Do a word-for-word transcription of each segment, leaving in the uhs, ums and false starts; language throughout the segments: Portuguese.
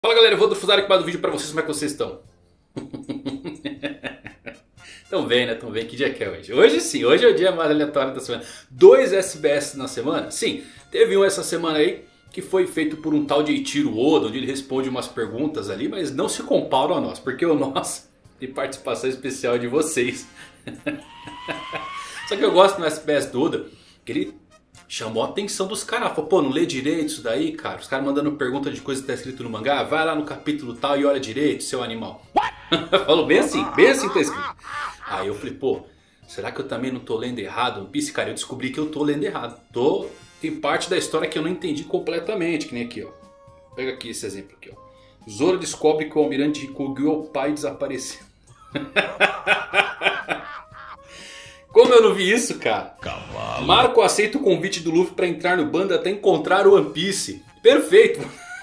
Fala galera, eu vou difusar aqui mais um vídeo pra vocês, como é que vocês estão? Tão bem, né? Tão bem, que dia que é hoje? Hoje sim, hoje é o dia mais aleatório da semana. Dois S B S na semana? Sim, teve um essa semana aí que foi feito por um tal de Eiichiro Oda, onde ele responde umas perguntas ali, mas não se comparam a nós, porque o nosso tem participação especial de vocês. Só que eu gosto no S B S do Oda, que ele chamou a atenção dos caras. Falou, pô, não lê direito isso daí, cara? Os caras mandando pergunta de coisa que tá escrito no mangá. Vai lá no capítulo tal e olha direito, seu animal. Falou bem assim, bem assim tá escrito. Aí eu falei, pô, será que eu também não tô lendo errado One Piece? Cara, eu descobri que eu tô lendo errado. Tô... Tem parte da história que eu não entendi completamente, que nem aqui, ó. Pega aqui esse exemplo aqui, ó. Zoro descobre que o almirante Hikugyu é o pai desapareceu. Como eu não vi isso, cara? Cavalo. Marco aceita o convite do Luffy pra entrar no bando até encontrar o One Piece. Perfeito.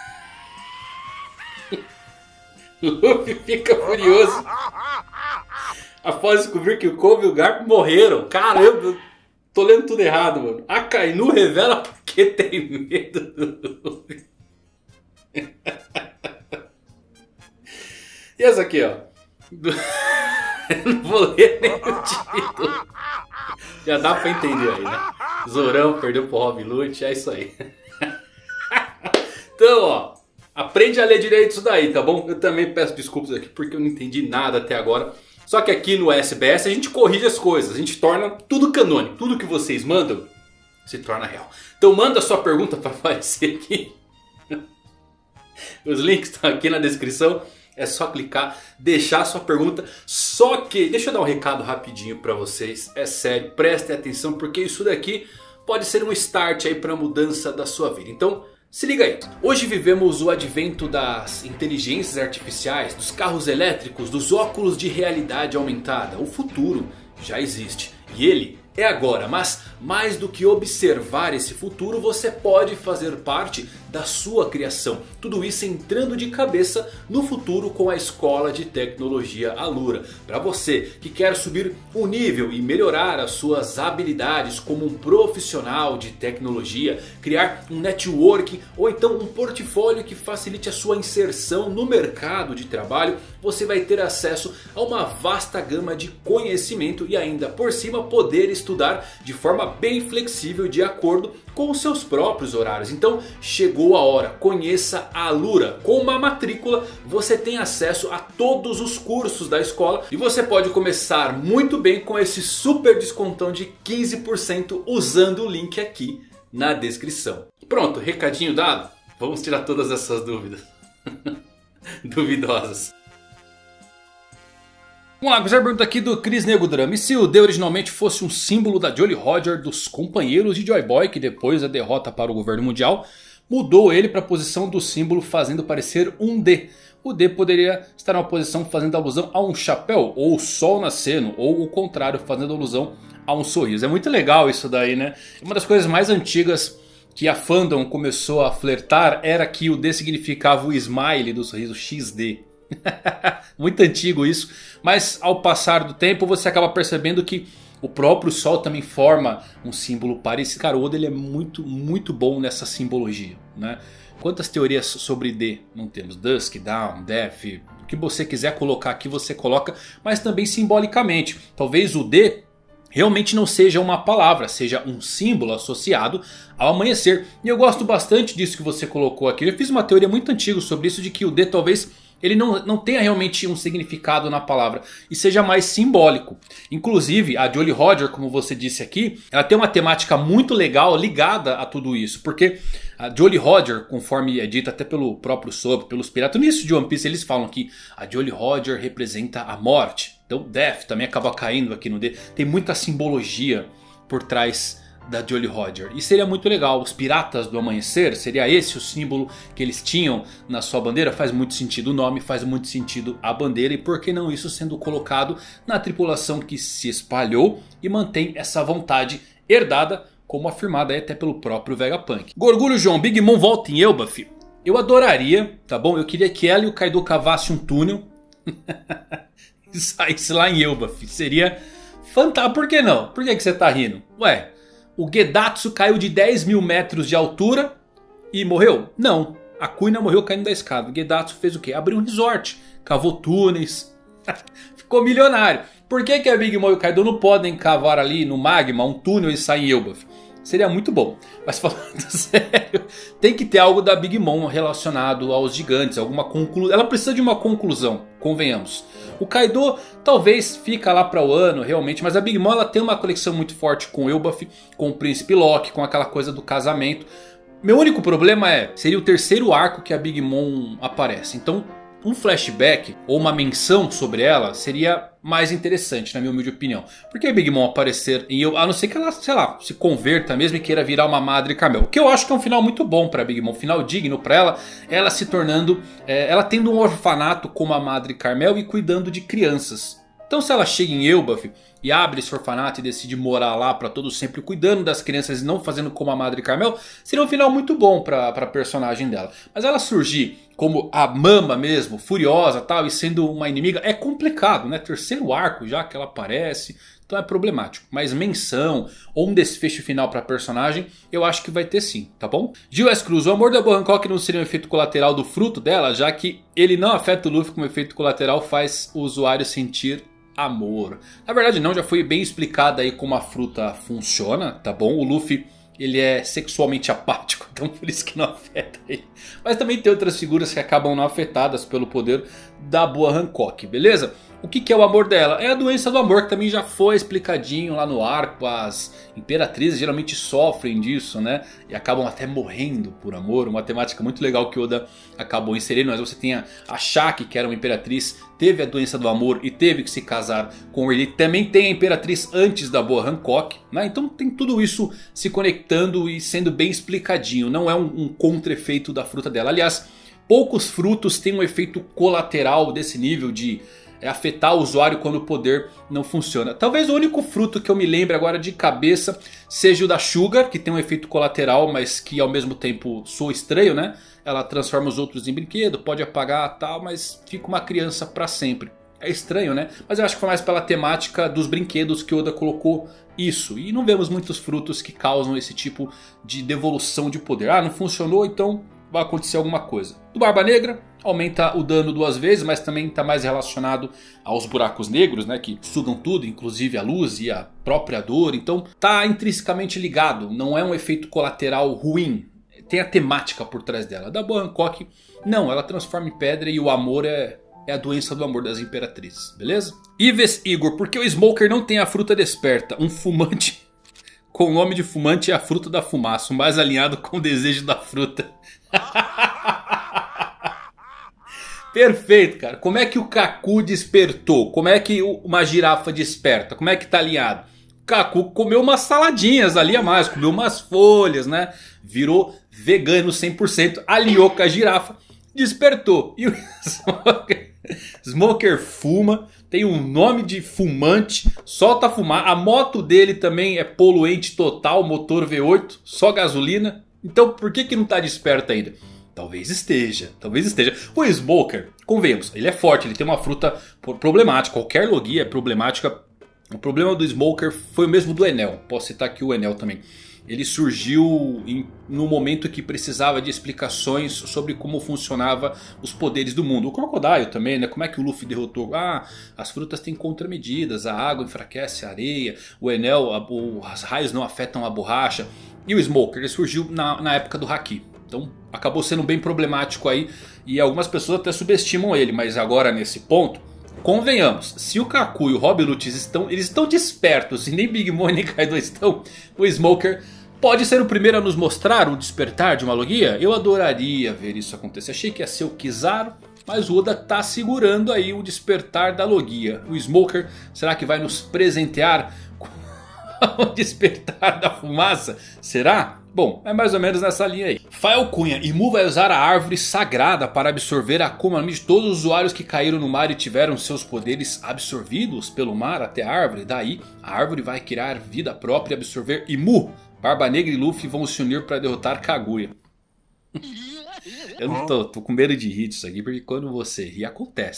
O Luffy fica furioso após descobrir que o Kobe e o Garp morreram. Caramba, eu tô lendo tudo errado, mano. A Kainu revela porque tem medo do Luffy. E essa aqui, ó. Eu não vou ler nem o título. Já dá pra entender aí, né? Zorão perdeu pro Rob Lute, é isso aí. Então, ó, aprende a ler direito isso daí, tá bom? Eu também peço desculpas aqui porque eu não entendi nada até agora. Só que aqui no S B S a gente corrige as coisas, a gente torna tudo canônico. Tudo que vocês mandam se torna real. Então manda a sua pergunta pra aparecer aqui. Os links estão aqui na descrição. É só clicar, deixar a sua pergunta. Só que, deixa eu dar um recado rapidinho pra vocês. É sério, prestem atenção porque isso daqui pode ser um start aí pra mudança da sua vida. Então, se liga aí. Hoje vivemos o advento das inteligências artificiais, dos carros elétricos, dos óculos de realidade aumentada. O futuro já existe e ele é agora, mas mais do que observar esse futuro, você pode fazer parte da sua criação. Tudo isso entrando de cabeça no futuro com a Escola de Tecnologia Alura. Para você que quer subir o nível e melhorar as suas habilidades como um profissional de tecnologia, criar um network ou então um portfólio que facilite a sua inserção no mercado de trabalho, você vai ter acesso a uma vasta gama de conhecimento e ainda por cima poder estudar estudar de forma bem flexível de acordo com os seus próprios horários. Então chegou a hora, conheça a Alura. Com uma matrícula você tem acesso a todos os cursos da escola e você pode começar muito bem com esse super descontão de quinze por cento usando o link aqui na descrição. Pronto, recadinho dado? Vamos tirar todas essas dúvidas duvidosas. Vamos lá, a pergunta aqui do Cris Nego Drama. E se o D originalmente fosse um símbolo da Jolly Roger dos companheiros de Joy Boy, que depois da derrota para o governo mundial mudou ele para a posição do símbolo, fazendo parecer um D. O D poderia estar numa posição fazendo alusão a um chapéu, ou o sol nascendo, ou o contrário, fazendo alusão a um sorriso. É muito legal isso daí, né? Uma das coisas mais antigas que a fandom começou a flertar era que o D significava o smile do sorriso X D. Muito antigo isso, mas ao passar do tempo você acaba percebendo que o próprio sol também forma um símbolo parecido. Cara, o Oda ele é muito, muito bom nessa simbologia, né? Quantas teorias sobre D não temos? Dusk, Dawn, Death, o que você quiser colocar aqui você coloca, mas também simbolicamente. Talvez o D realmente não seja uma palavra, seja um símbolo associado ao amanhecer. E eu gosto bastante disso que você colocou aqui. Eu fiz uma teoria muito antiga sobre isso, de que o D talvez ele não, não tenha realmente um significado na palavra e seja mais simbólico. Inclusive a Jolly Roger, como você disse aqui, ela tem uma temática muito legal ligada a tudo isso. Porque a Jolly Roger, conforme é dito até pelo próprio Soap, pelos piratas, no início de One Piece eles falam que a Jolly Roger representa a morte. Então Death também acaba caindo aqui no D. Tem muita simbologia por trás da Jolly Roger. E seria muito legal. Os piratas do amanhecer, seria esse o símbolo que eles tinham na sua bandeira? Faz muito sentido o nome, faz muito sentido a bandeira. E por que não isso sendo colocado na tripulação que se espalhou e mantém essa vontade herdada, como afirmada aí até pelo próprio Vegapunk. Gorgulho João, Big Mom volta em Elbaf. Eu adoraria, tá bom? Eu queria que ela e o Kaido cavassem um túnel e saísse lá em Elbaf. Seria fantástico. Por que não? Por que, que você tá rindo? Ué, o Gedatsu caiu de dez mil metros de altura e morreu? Não. A Kuina morreu caindo da escada. O Gedatsu fez o quê? Abriu um resort, cavou túneis, ficou milionário. Por que, que a Big Mom e o Kaido não podem cavar ali no magma um túnel e sair em Elbaf? Seria muito bom. Mas falando sério, tem que ter algo da Big Mom relacionado aos gigantes. Alguma conclusão. Ela precisa de uma conclusão, convenhamos. O Kaido talvez fica lá para o ano realmente. Mas a Big Mom ela tem uma conexão muito forte com Elbaf, com o Príncipe Loki, com aquela coisa do casamento. Meu único problema é, seria o terceiro arco que a Big Mom aparece. Então um flashback ou uma menção sobre ela seria mais interessante, na minha humilde opinião. Porque a Big Mom aparecer em eu, a não ser que ela, sei lá, se converta mesmo e queira virar uma Madre Carmel. O que eu acho que é um final muito bom pra Big Mom, um final digno pra ela. Ela se tornando, é, ela tendo um orfanato como a Madre Carmel e cuidando de crianças. Então se ela chega em Elbaf e abre esse orfanato e decide morar lá para todo sempre, cuidando das crianças e não fazendo como a Madre Carmel, seria um final muito bom para a personagem dela. Mas ela surgir como a Mama mesmo, furiosa tal, e sendo uma inimiga, é complicado, né? Terceiro arco já que ela aparece, então é problemático. Mas menção ou um desfecho final para a personagem, eu acho que vai ter sim, tá bom? Gil S. Cruz, o amor da Boa Hancock não seria um efeito colateral do fruto dela, já que ele não afeta o Luffy como efeito colateral, faz o usuário sentir amor. Na verdade não, já foi bem explicado aí como a fruta funciona, tá bom? O Luffy, ele é sexualmente apático, então por isso que não afeta ele. Mas também tem outras figuras que acabam não afetadas pelo poder da Boa Hancock, beleza? O que, que é o amor dela? É a doença do amor, que também já foi explicadinho lá no arco. As imperatrizes geralmente sofrem disso, né? E acabam até morrendo por amor. Uma temática muito legal que Oda acabou inserindo. Mas você tem a, a Shaki, que era uma imperatriz, teve a doença do amor e teve que se casar com o Rayleigh. Também tem a imperatriz antes da Boa Hancock, né? Então tem tudo isso se conectando e sendo bem explicadinho. Não é um, um contra-efeito da fruta dela. Aliás, poucos frutos têm um efeito colateral desse nível de... é afetar o usuário quando o poder não funciona. Talvez o único fruto que eu me lembre agora de cabeça seja o da Sugar, que tem um efeito colateral, mas que ao mesmo tempo soa estranho, né? Ela transforma os outros em brinquedo, pode apagar tal, mas fica uma criança pra sempre. É estranho, né? Mas eu acho que foi mais pela temática dos brinquedos que Oda colocou isso. E não vemos muitos frutos que causam esse tipo de devolução de poder. Ah, não funcionou, então vai acontecer alguma coisa. Do Barba Negra, aumenta o dano duas vezes, mas também está mais relacionado aos buracos negros, né, que sugam tudo, inclusive a luz e a própria dor. Então está intrinsecamente ligado, não é um efeito colateral ruim. Tem a temática por trás dela. Da Boa Hancock, não, ela transforma em pedra e o amor é, é a doença do amor das imperatrizes, beleza? Ives Igor, por que o Smoker não tem a fruta desperta? Um fumante com o nome de fumante é a fruta da fumaça, o mais alinhado com o desejo da fruta. Perfeito, cara. Como é que o Kaku despertou? Como é que uma girafa desperta? Como é que tá alinhado? O Kaku comeu umas saladinhas ali a mais, comeu umas folhas, né? Virou vegano cem por cento, alinhou com a girafa, despertou. E o Smoker, Smoker fuma, tem um nome de fumante, solta fumar. A moto dele também é poluente total, motor V oito, só gasolina. Então por que que não tá desperto ainda? Talvez esteja, talvez esteja. O Smoker, convenhamos, ele é forte, ele tem uma fruta problemática. Qualquer logia é problemática. O problema do Smoker foi o mesmo do Enel. Posso citar aqui o Enel também. Ele surgiu em, no momento que precisava de explicações sobre como funcionava os poderes do mundo. O Crocodile também, né? Como é que o Luffy derrotou? Ah, as frutas têm contramedidas, a água enfraquece a areia, o Enel, a, o, as raios não afetam a borracha. E o Smoker, ele surgiu na, na época do Haki. Então acabou sendo bem problemático aí. E algumas pessoas até subestimam ele. Mas agora nesse ponto, convenhamos, se o Kaku e o Rob Lutes estão, eles estão despertos e nem Big Mom nem Kaido estão, o Smoker pode ser o primeiro a nos mostrar o despertar de uma logia. Eu adoraria ver isso acontecer. Achei que ia ser o Kizaru, mas o Oda tá segurando aí o despertar da logia. O Smoker, será que vai nos presentear com o despertar da fumaça? Será? Bom, é mais ou menos nessa linha aí. Fael Cunha, Imu vai usar a árvore sagrada para absorver a Akuma no Mi de todos os usuários que caíram no mar e tiveram seus poderes absorvidos pelo mar até a árvore. Daí, a árvore vai criar vida própria e absorver Imu. Barba Negra e Luffy vão se unir para derrotar Kaguya. Eu não tô, tô com medo de rir disso aqui, porque quando você ri, acontece.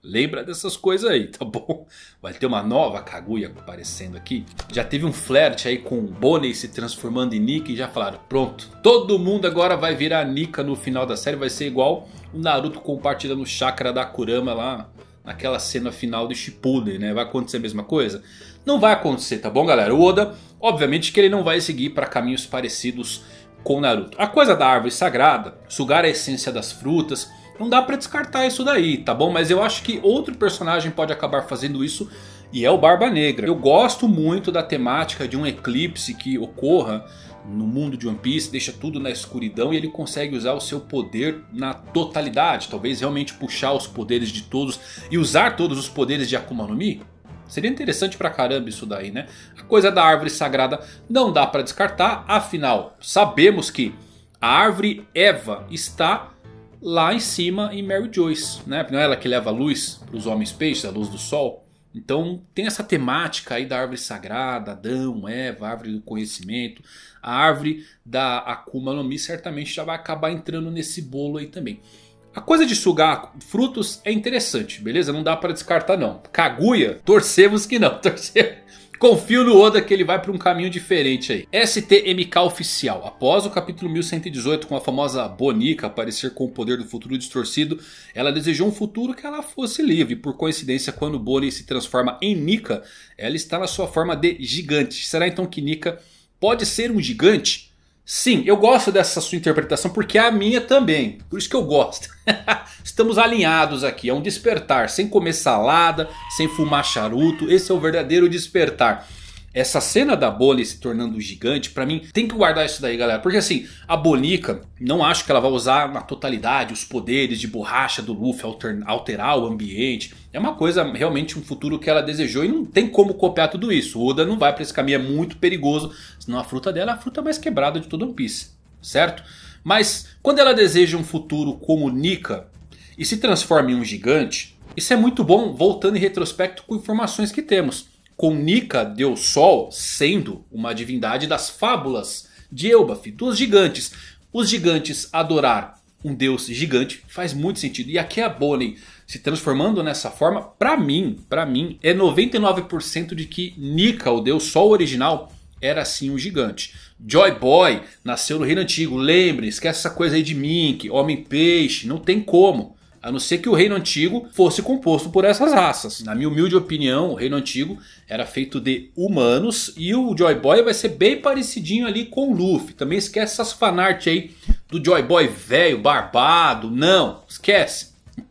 Lembra dessas coisas aí, tá bom? Vai ter uma nova Kaguya aparecendo aqui. Já teve um flerte aí com o Bonnie se transformando em Nika e já falaram, pronto. Todo mundo agora vai virar Nika no final da série. Vai ser igual o Naruto compartilhando o chakra da Kurama lá naquela cena final do Shippuden, né? Vai acontecer a mesma coisa? Não vai acontecer, tá bom, galera? O Oda, obviamente que ele não vai seguir para caminhos parecidos com Naruto. A coisa da árvore sagrada, sugar a essência das frutas, não dá pra descartar isso daí, tá bom? Mas eu acho que outro personagem pode acabar fazendo isso e é o Barba Negra. Eu gosto muito da temática de um eclipse que ocorra no mundo de One Piece, deixa tudo na escuridão e ele consegue usar o seu poder na totalidade. Talvez realmente puxar os poderes de todos e usar todos os poderes de Akuma no Mi. Seria interessante pra caramba isso daí, né? A coisa da árvore sagrada não dá pra descartar. Afinal, sabemos que a árvore Eva está lá em cima em Mary Joyce, né? Não é ela que leva a luz para os homens peixes, a luz do sol. Então tem essa temática aí da árvore sagrada, Adão, Eva, a árvore do conhecimento. A árvore da Akuma no Mi certamente já vai acabar entrando nesse bolo aí também. A coisa de sugar frutos é interessante, beleza? Não dá para descartar não. Kaguya, torcemos que não. Torcemos. Confio no Oda que ele vai para um caminho diferente aí. S T M K oficial. Após o capítulo mil cento e dezoito com a famosa Bonica aparecer com o poder do futuro distorcido, ela desejou um futuro que ela fosse livre. Por coincidência, quando Bonnie se transforma em Nika, ela está na sua forma de gigante. Será então que Nika pode ser um gigante? Sim, eu gosto dessa sua interpretação porque é a minha também. Por isso que eu gosto. Estamos alinhados aqui. É um despertar. Sem comer salada, sem fumar charuto. Esse é o verdadeiro despertar. Essa cena da Bonnie se tornando gigante, pra mim, tem que guardar isso daí, galera. Porque assim, a Bonica, não acho que ela vai usar na totalidade os poderes de borracha do Luffy, alter, alterar o ambiente. É uma coisa, realmente, um futuro que ela desejou e não tem como copiar tudo isso. O Oda não vai pra esse caminho, é muito perigoso. Senão a fruta dela é a fruta mais quebrada de todo One Piece, certo? Mas quando ela deseja um futuro como Nika e se transforma em um gigante, isso é muito bom, voltando em retrospecto com informações que temos. Com Nika, Deus Sol, sendo uma divindade das fábulas de Elbaf, dos gigantes. Os gigantes adorar um deus gigante faz muito sentido. E aqui a Bonnie se transformando nessa forma, pra mim, pra mim, é noventa e nove por cento de que Nika, o deus Sol original, era sim um gigante. Joy Boy nasceu no Reino Antigo, lembre, esquece essa coisa aí de Mink, Homem-Peixe, não tem como. A não ser que o Reino Antigo fosse composto por essas raças. Na minha humilde opinião, o Reino Antigo era feito de humanos. E o Joy Boy vai ser bem parecidinho ali com o Luffy. Também esquece essas fanart aí do Joy Boy velho, barbado. Não, esquece.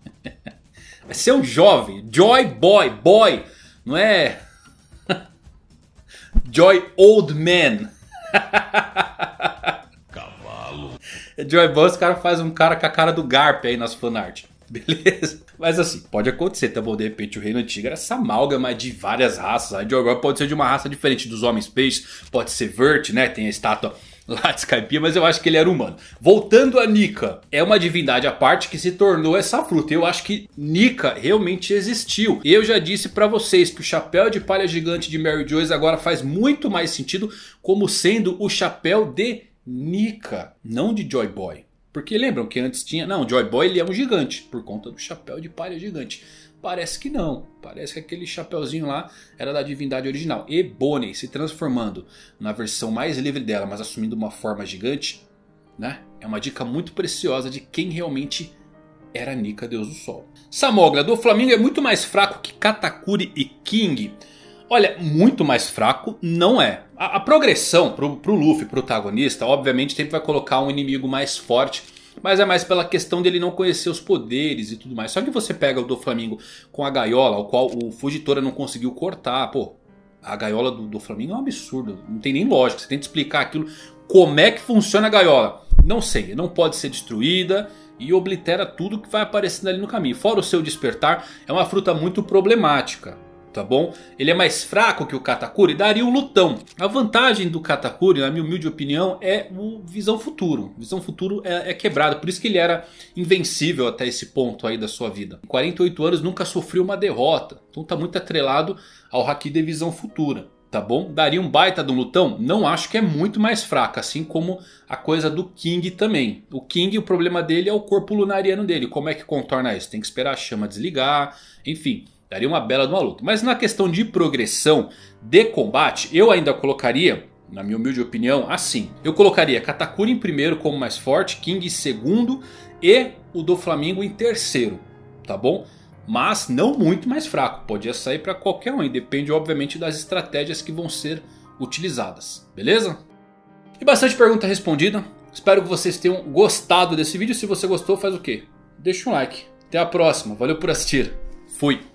Vai ser um jovem. Joy Boy, boy. Não é Joy Old Man. Cavalo. Joy Boy, os caras fazem um cara com a cara do Garp aí nas fanart. Beleza? Mas assim, pode acontecer, tá bom? De repente o Reino Antigo era essa amálgama de várias raças. A Joy Boy pode ser de uma raça diferente dos homens peixes. Pode ser Vert, né? Tem a estátua lá de Skypiea, mas eu acho que ele era humano. Voltando a Nika, é uma divindade à parte que se tornou essa fruta. Eu acho que Nika realmente existiu. Eu já disse pra vocês que o chapéu de palha gigante de Mary Joyce agora faz muito mais sentido como sendo o chapéu de Nika, não de Joy Boy. Porque lembram que antes tinha... Não, o Joy Boy ele é um gigante por conta do chapéu de palha gigante. Parece que não. Parece que aquele chapéuzinho lá era da divindade original. E Bonnie se transformando na versão mais livre dela, mas assumindo uma forma gigante, né? É uma dica muito preciosa de quem realmente era Nika, Deus do Sol. Samogla do Flamengo é muito mais fraco que Katakuri e King. Olha, muito mais fraco não é. A, a progressão pro, pro Luffy, protagonista, obviamente sempre vai colocar um inimigo mais forte. Mas é mais pela questão dele não conhecer os poderes e tudo mais. Só que você pega o do Flamengo com a gaiola, o qual o Fujitora não conseguiu cortar. Pô, a gaiola do, do Flamengo é um absurdo. Não tem nem lógica. Você tem que explicar aquilo. Como é que funciona a gaiola? Não sei. Não pode ser destruída. E oblitera tudo que vai aparecendo ali no caminho. Fora o seu despertar, é uma fruta muito problemática. Tá bom? Ele é mais fraco que o Katakuri, daria um lutão. A vantagem do Katakuri, na minha humilde opinião, é o Visão Futuro. Visão Futuro é, é quebrado, por isso que ele era invencível até esse ponto aí da sua vida. Em quarenta e oito anos nunca sofreu uma derrota, então tá muito atrelado ao Haki de Visão Futura. tá bom? Daria um baita de um lutão? Não, acho que é muito mais fraca, assim como a coisa do King também. O King, o problema dele é o corpo lunariano dele. Como é que contorna isso? Tem que esperar a chama desligar, enfim, daria uma bela de uma luta. Mas na questão de progressão de combate, eu ainda colocaria, na minha humilde opinião, assim. Eu colocaria Katakuri em primeiro como mais forte, King em segundo e o do Flamengo em terceiro, tá bom? Mas não muito mais fraco, podia sair para qualquer um, e depende obviamente das estratégias que vão ser utilizadas, beleza? E bastante pergunta respondida, espero que vocês tenham gostado desse vídeo. Se você gostou, faz o quê? Deixa um like, até a próxima, valeu por assistir, fui!